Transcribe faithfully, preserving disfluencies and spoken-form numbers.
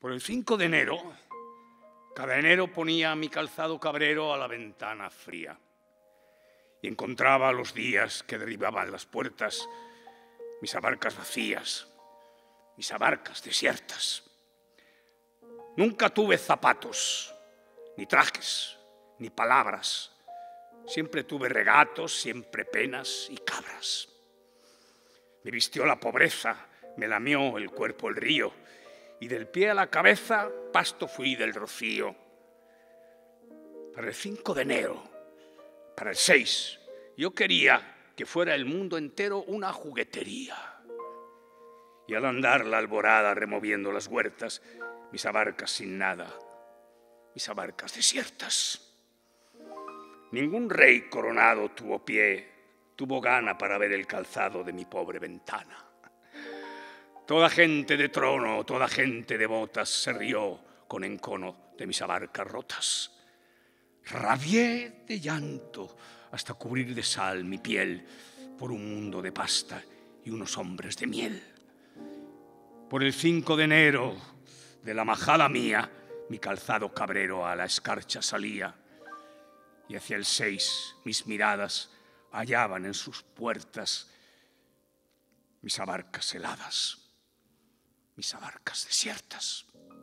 Por el cinco de enero, cada enero ponía mi calzado cabrero a la ventana fría y encontraba los días que derribaban las puertas, mis abarcas vacías, mis abarcas desiertas. Nunca tuve zapatos, ni trajes, ni palabras. Siempre tuve regatos, siempre penas y cabras. Me vistió la pobreza, me lamió el cuerpo el río, y del pie a la cabeza pasto fui del rocío. Para el cinco de enero, para el seis, yo quería que fuera el mundo entero una juguetería. Y al andar la alborada removiendo las huertas, mis abarcas sin nada, mis abarcas desiertas. Ningún rey coronado tuvo pie, tuvo gana para ver el calzado de mi pobre ventana. Toda gente de trono, toda gente de botas se rió con encono de mis abarcas rotas. Rabié de llanto hasta cubrir de sal mi piel por un mundo de pasta y unos hombres de miel. Por el cinco de enero de la majada mía, mi calzado cabrero a la escarcha salía, y hacia el seis mis miradas hallaban en sus puertas mis abarcas heladas, mis abarcas desiertas.